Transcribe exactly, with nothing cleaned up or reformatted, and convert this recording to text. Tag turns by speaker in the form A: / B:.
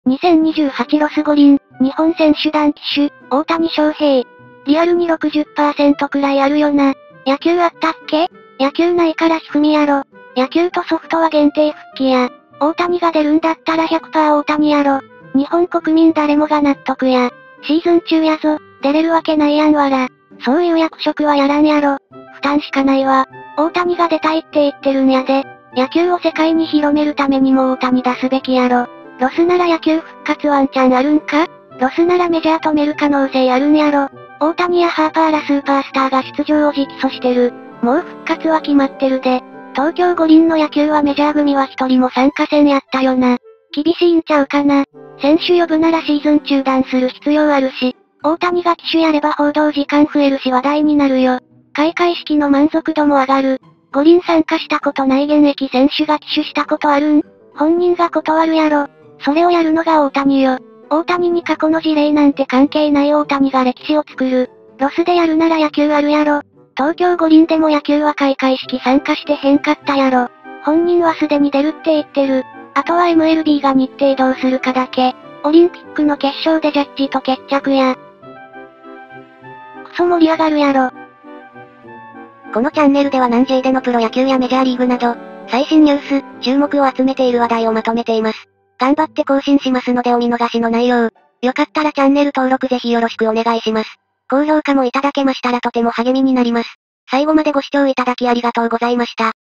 A: にせんにじゅうはちロス五輪、日本選手団旗手、大谷翔平。リアルに ろくじゅっパーセント くらいあるよな。野球あったっけ？野球ないからひふみやろ。野球とソフトは限定復帰や。大谷が出るんだったら ひゃくパーセント 大谷やろ。日本国民誰もが納得や。シーズン中やぞ、出れるわけないやんわら。そういう役職はやらんやろ。負担しかないわ。大谷が出たいって言ってるんやで。野球を世界に広めるためにも大谷出すべきやろ。ロスなら野球復活ワンチャンあるんか？ロスならメジャー止める可能性あるんやろ。大谷やハーパーらスーパースターが出場を直訴してる。もう復活は決まってるで。東京五輪の野球はメジャー組は一人も参加せんやったよな。厳しいんちゃうかな。選手呼ぶならシーズン中断する必要あるし、大谷が旗手やれば報道時間増えるし話題になるよ。開会式の満足度も上がる。五輪参加したことない現役選手が旗手したことあるん？本人が断るやろ。それをやるのが大谷よ。大谷に過去の事例なんて関係ない大谷が歴史を作る。ロスでやるなら野球あるやろ。東京五輪でも野球は開会式参加してへんかったやろ。本人はすでに出るって言ってる。あとは エムエルビー が日程どうするかだけ。オリンピックの決勝でジャッジと決着や。クソ盛り上がるやろ。
B: このチャンネルでは南 J でのプロ野球やメジャーリーグなど、最新ニュース、注目を集めている話題をまとめています。頑張って更新しますのでお見逃しのないよう。よかったらチャンネル登録ぜひよろしくお願いします。高評価もいただけましたらとても励みになります。最後までご視聴いただきありがとうございました。